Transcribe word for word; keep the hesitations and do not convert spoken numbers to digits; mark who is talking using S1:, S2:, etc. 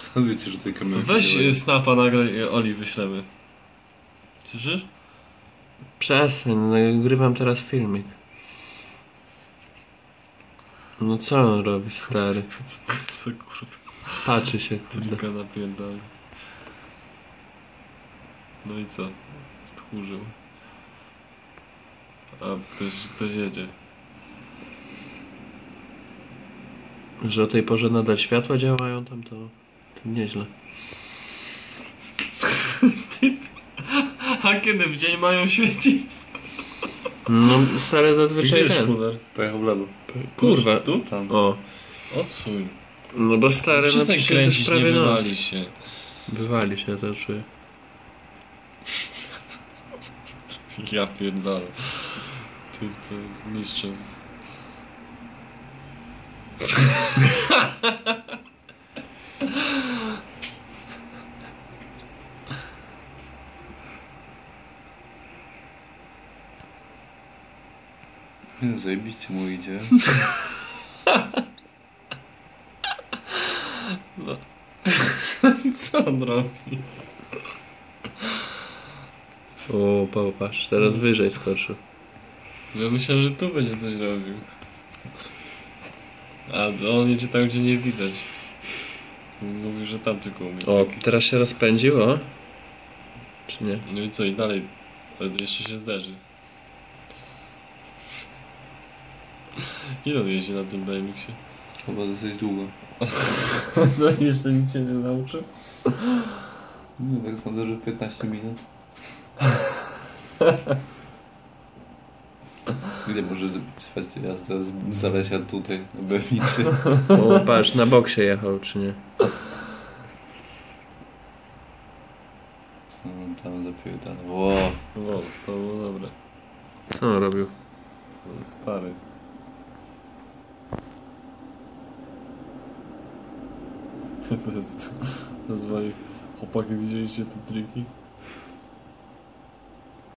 S1: Wiecie, że tej kamery...
S2: Weź snapa nagraj i Oli wyślemy. Słyszysz?
S3: Przestań, nagrywam teraz filmik. No co on robi, stary?
S2: Co kurwa?
S3: Patrzy się, kurde.
S2: Tylko napierdali. No i co? Stchórzył. A ktoś, ktoś jedzie.
S3: Że o tej porze nadal światła działają tam, to, to nieźle.
S2: A kiedy w dzień mają świecić?
S3: No, stare zazwyczaj
S2: Gdzie
S3: ten.
S2: szpuler?
S1: Pojechał w lewo.
S3: Kurwa.
S2: Tu?
S1: Tam.
S3: O.
S2: Odsuń.
S3: No bo stare, no
S2: Przestań
S3: przecież
S2: kręcić,
S3: jest
S2: nie
S3: prawie noc.
S2: wywali się.
S3: Bywali się, to czuję.
S2: Ja pierdolę. Ty to jest mistrzem.
S1: No, zajebiście mu idzie.
S2: No. Co on robi?
S3: O, popatrz, teraz wyżej skoczył.
S2: Ja myślałem, że tu będzie coś robił. A on jedzie tam, gdzie nie widać. Mówił, że tam tylko umie.
S3: O, teraz się rozpędził, o? Czy nie?
S2: No i co, i dalej. Ale jeszcze się zderzy. Ile on jeździ na tym Dynamixie?
S1: Chyba dosyć długo.
S2: No jeszcze nic się nie nauczył?
S1: No tak sądzę, że piętnaście minut. Ile może trwać jazda z Zalesia tutaj, na B F trzy?
S3: O, patrz, na bok się jechał, czy nie?
S1: No, tam zapierdany. Wow.
S2: Wow, to było dobre.
S3: Co on robił?
S2: To jest stary. To jest... To jest moje... Chłopaki, widzieliście te triki?